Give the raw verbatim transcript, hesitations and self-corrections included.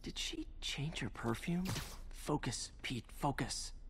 Did she change her perfume? Focus, Pete, focus.